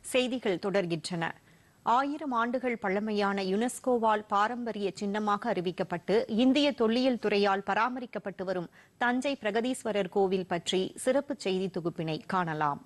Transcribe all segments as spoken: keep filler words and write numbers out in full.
செய்திகள் தொடர்கின்றன. ஆயிரம் ஆண்டுகள் பழமையான யுனெஸ்கோவால் பாரம்பரிய சின்னமாக அறிவிக்கப்பட்டு இந்திய தொல்லியல் துறையால் பராமரிக்கப்பட்டு வரும் தஞ்சை பிரகதீஸ்வரர் கோவில் பற்றி சிறப்பு செய்தி தொகுப்பினை காணலாம்.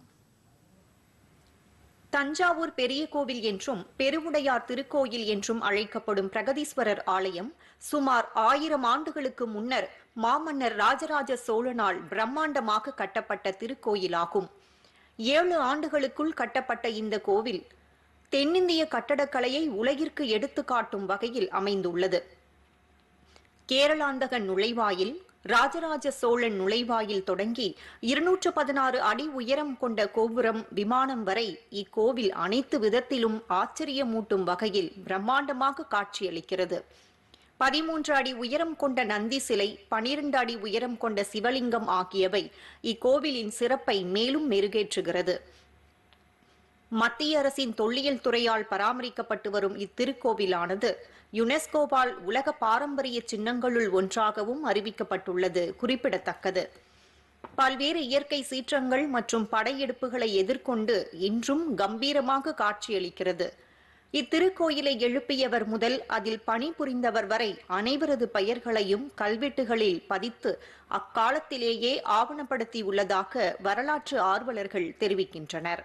தஞ்சாவூர் பெரிய கோவில் என்றும் பெருவுடையார் திருக்கோயில் என்றும் அழைக்கப்படும் பிரகதீஸ்வரர் ஆலயம் சுமார் ஆயிரம் ஆண்டுகளுக்கு முன்னர் மாமன்னர் ராஜராஜ சோழனால் பிரம்மாண்டமாக கட்டப்பட்ட திருக்கோயிலாகும். ஏழு ஆண்டுகளுக்குள் கட்டப்பட்ட இந்த கோவில் தென்னிந்திய கட்டடக்கலையை உலகிற்கு எடுத்துக்காட்டும் வகையில் அமைந்துள்ளது. கேரளாந்தகன் நுழைவாயில், ராஜராஜ சோழன் நுழைவாயில் தொடங்கி இருநூற்று பதினாறு அடி உயரம் கொண்ட கோபுரம், விமானம் வரை இக்கோவில் அனைத்து விதத்திலும் ஆச்சரியமூட்டும் வகையில் பிரம்மாண்டமாக காட்சியளிக்கிறது. பதிமூன்று அடி உயரம் கொண்ட நந்தி சிலை, பனிரெண்டு அடி உயரம் கொண்ட சிவலிங்கம் ஆகியவை இக்கோவிலின் சிறப்பை மேலும் மெருகேற்றுகிறது. மத்திய அரசின் தொல்லியல் துறையால் பராமரிக்கப்பட்டு வரும் இத்திருக்கோவிலானது யுனெஸ்கோவால் உலக பாரம்பரிய சின்னங்களுள் ஒன்றாகவும் அறிவிக்கப்பட்டுள்ளது குறிப்பிடத்தக்கது. பல்வேறு இயற்கை சீற்றங்கள் மற்றும் படையெடுப்புகளை எதிர்கொண்டு இன்றும் கம்பீரமாக காட்சியளிக்கிறது. இத்திருக்கோயிலை எழுப்பியவர் முதல் அதில் பணிபுரிந்தவர் வரை அனைவரது பெயர்களையும் கல்வெட்டுகளில் பதித்து அக்காலத்திலேயே ஆவணப்படுத்தியுள்ளதாக வரலாற்று ஆர்வலர்கள் தெரிவிக்கின்றனர்.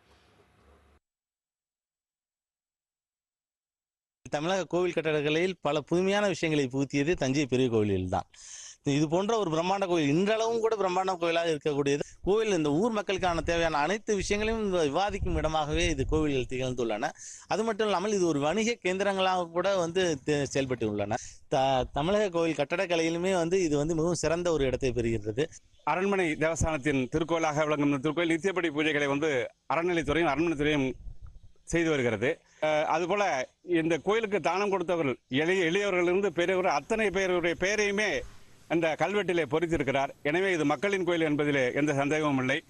தமிழக கோவில் கட்டடக்கலையில் பல புதுமையான விஷயங்களை புகுத்தியது தஞ்சை பெரிய கோவிலில் தான். இது போன்ற ஒரு பிரம்மாண்ட கோவில் இன்றளவும் கூட பிரம்மாண்ட கோவிலாக இருக்கக்கூடியது. கோவில் இந்த ஊர் மக்களுக்கான தேவையான அனைத்து விஷயங்களையும் விவாதிக்கும் இடமாகவே இது கோவில்கள் திகழ்ந்துள்ளன. அது மட்டும் இல்லாமல் இது ஒரு வணிக கேந்திரங்களாக கூட வந்து செயல்பட்டு உள்ளன. த தமிழக கோவில் கட்டடக்கலையிலுமே வந்து இது வந்து மிகவும் சிறந்த ஒரு இடத்தை பெறுகிறது. அரண்மனை தேவஸ்தானத்தின் திருக்கோயிலாக விளங்கும் திருக்கோயில் நித்தியப்படி பூஜைகளை வந்து அறநிலைத்துறையும் அரண்மனைத்துறையும் செய்து வருகிறது. அதுபோல இந்த கோயிலுக்கு தானம் கொடுத்தவர்கள் எளிய எளியவர்களிலிருந்து பெரியவர்கள் அத்தனை பேருடைய பெயரையுமே அந்த கல்வெட்டிலே பொறித்திருக்கிறார். எனவே இது மக்களின் கோயில் என்பதிலே எந்த சந்தேகமும் இல்லை.